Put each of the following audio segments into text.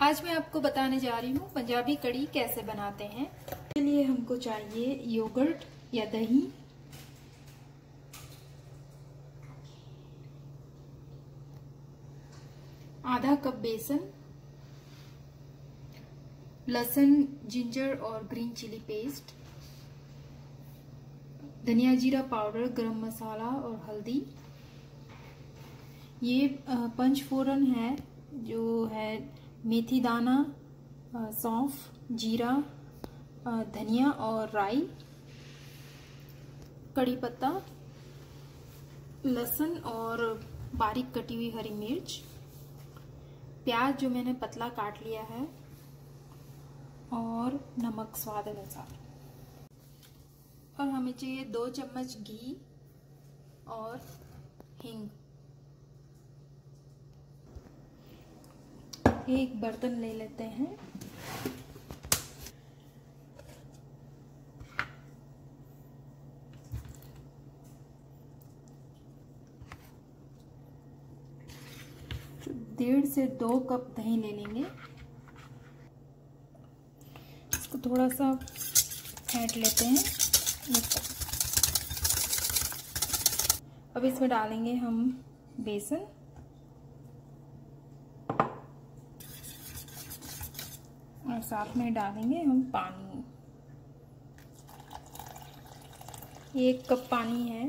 आज मैं आपको बताने जा रही हूँ पंजाबी कढ़ी कैसे बनाते हैं। इसके लिए हमको चाहिए योगर्ट या दही, आधा कप बेसन, लहसुन, जिंजर और ग्रीन चिली पेस्ट, धनिया जीरा पाउडर, गरम मसाला और हल्दी। ये पंचफोरन है जो है मेथी दाना, सौंफ, जीरा, धनिया और राई, कड़ी पत्ता, लहसुन और बारीक कटी हुई हरी मिर्च, प्याज जो मैंने पतला काट लिया है और नमक स्वाद अनुसार। और हमें चाहिए 2 चम्मच घी और हींग। एक बर्तन ले लेते हैं। तो 1.5 से 2 कप दही ले लेंगे। इसको थोड़ा सा फेंट लेते हैं। अब इसमें डालेंगे हम बेसन और साथ में डालेंगे हम पानी। 1 कप पानी है।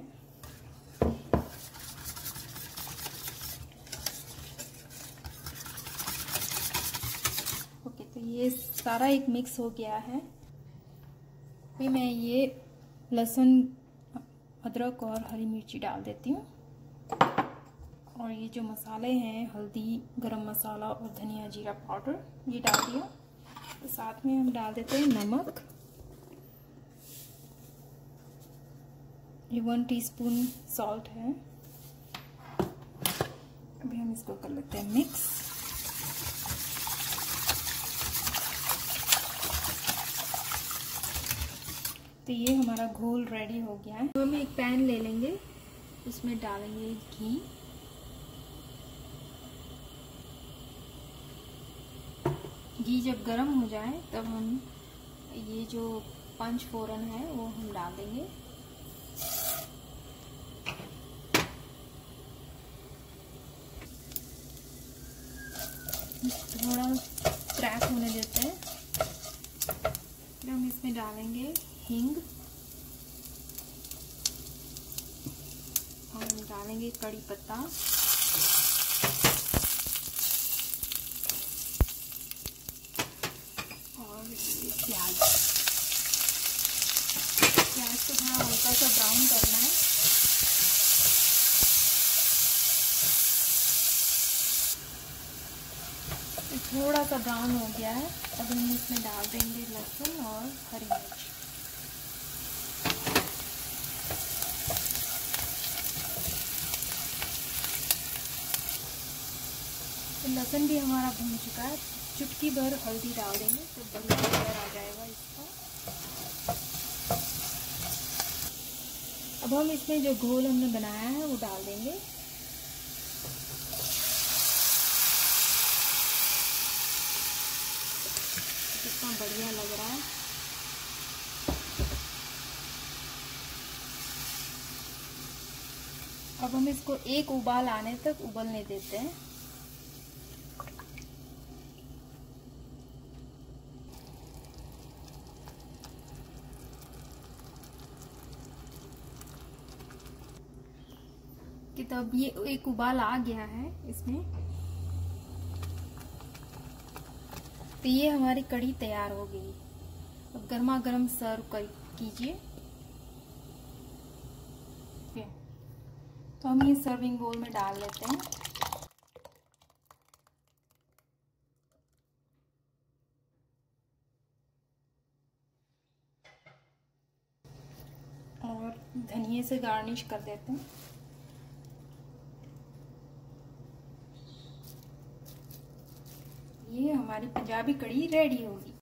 ओके, तो ये सारा एक मिक्स हो गया है। फिर मैं ये लहसुन, अदरक और हरी मिर्ची डाल देती हूँ। और ये जो मसाले हैं, हल्दी, गरम मसाला और धनिया जीरा पाउडर, ये डाल दिया। तो साथ में हम डाल देते हैं नमक। ये 1 टीस्पून सॉल्ट है। अभी हम इसको कर लेते हैं मिक्स। तो ये हमारा घोल रेडी हो गया है। तो हम एक पैन ले लेंगे, उसमें डालेंगे घी। घी जब गर्म हो जाए तब हम ये जो पंचफोरन है वो हम डाल देंगे। थोड़ा क्रैक होने देते हैं। फिर हम इसमें डालेंगे हींग और हम डालेंगे कड़ी पत्ता और प्याज। प्याज को थोड़ा हल्का सा ब्राउन करना है। थोड़ा सा ब्राउन हो गया है। अब हम इसमें डाल देंगे लहसुन और हरी मिर्च। तो लहसुन भी हमारा भून चुका है। चुटकी भर हल्दी डाल देंगे तो बढ़िया कलर आ जाएगा इसका। अब हम इसमें जो घोल हमने बनाया है वो डाल देंगे। कितना बढ़िया लग रहा है। अब हम इसको एक उबाल आने तक उबलने देते हैं। कि तब ये एक उबाल आ गया है इसमें। तो ये हमारी कढ़ी तैयार हो गई। अब गर्मा गर्म सर्व कीजिए। तो हम ये सर्विंग बोल में डाल लेते हैं। और धनिये से गार्निश कर देते हैं। ये हमारी पंजाबी कढ़ी रेडी होगी।